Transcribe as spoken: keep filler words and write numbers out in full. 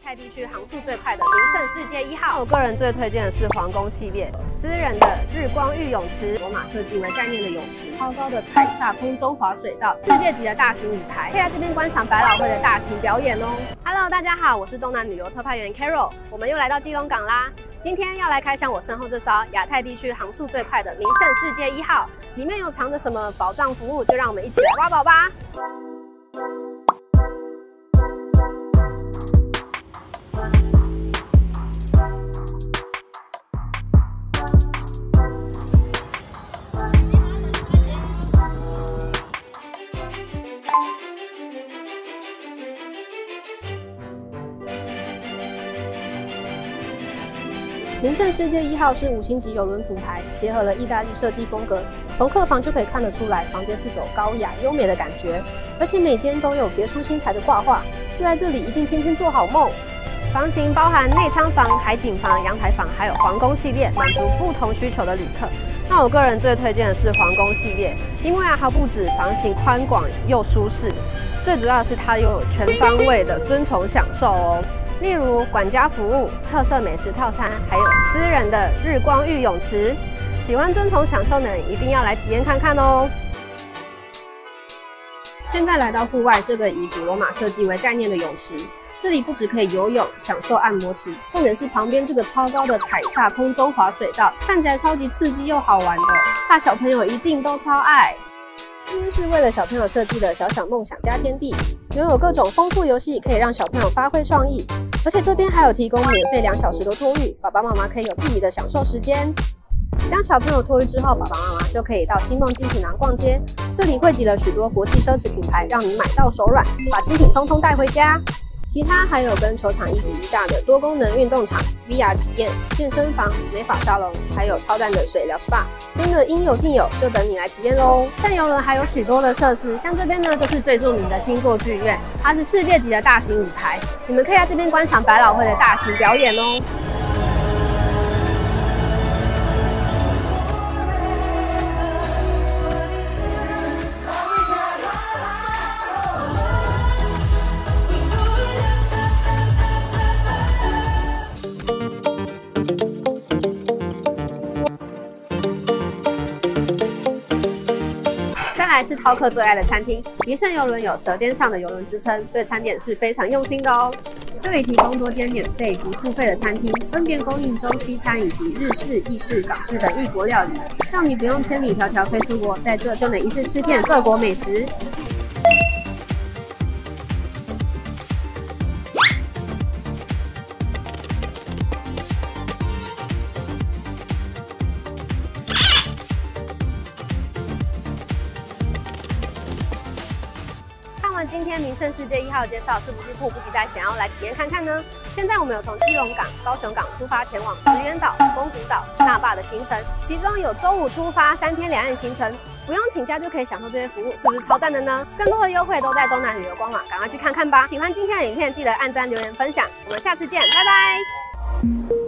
太地区航速最快的名胜世界一号。我个人最推荐的是皇宫系列，私人的日光浴泳池，罗马设计为概念的泳池，超高的凯撒空中滑水道，世界级的大型舞台，可以在这边观赏百老汇的大型表演哦。Hello， 大家好，我是东南旅游特派员 Carol， 我们又来到基隆港啦。今天要来开箱我身后这艘亚太地区航速最快的名胜世界一号，里面有藏着什么宝藏服务，就让我们一起来挖宝吧。 名胜世界一号是五星级邮轮品牌，结合了意大利设计风格，从客房就可以看得出来，房间是走高雅优美的感觉，而且每间都有别出心裁的挂画，睡在这里一定天天做好梦。房型包含内舱房、海景房、阳台房，还有皇宫系列，满足不同需求的旅客。那我个人最推荐的是皇宫系列，因为啊，它不止房型宽广又舒适，最主要的是它有全方位的尊崇享受哦。 例如管家服务、特色美食套餐，还有私人的日光浴泳池，喜欢尊崇享受的人一定要来体验看看哦。现在来到户外这个以古罗马设计为概念的泳池，这里不只可以游泳、享受按摩池，重点是旁边这个超高的凯撒空中滑水道，看起来超级刺激又好玩的，大小朋友一定都超爱。 这边是为了小朋友设计的小小梦想家天地，拥有各种丰富游戏，可以让小朋友发挥创意。而且这边还有提供免费两小时的托育，爸爸妈妈可以有自己的享受时间。将小朋友托育之后，爸爸妈妈就可以到星梦精品廊逛街。这里汇集了许多国际奢侈品牌，让你买到手软，把精品通通带回家。 其他还有跟球场一比一大的多功能运动场、V R 体验、健身房、美发沙龙，还有超赞的水疗 S P A， 真的应有尽有，就等你来体验喽！但邮轮还有许多的设施，像这边呢就是最著名的星座剧院，它是世界级的大型舞台，你们可以在这边观赏百老汇的大型表演哦。 再来是饕客最爱的餐厅，名胜邮轮有舌尖上的邮轮之称，对餐点是非常用心的哦。这里提供多间免费及付费的餐厅，分别供应中西餐以及日式、意式、港式等异国料理，让你不用千里迢迢飞出国，在这就能一次吃遍各国美食。 今天名胜世界一号介绍，是不是迫不及待想要来体验看看呢？现在我们有从基隆港、高雄港出发前往石垣岛、宫古岛、那霸的行程，其中有周五出发三天两夜行程，不用请假就可以享受这些服务，是不是超赞的呢？更多的优惠都在东南旅游官网，赶快去看看吧！喜欢今天的影片，记得按赞、留言、分享，我们下次见，拜拜。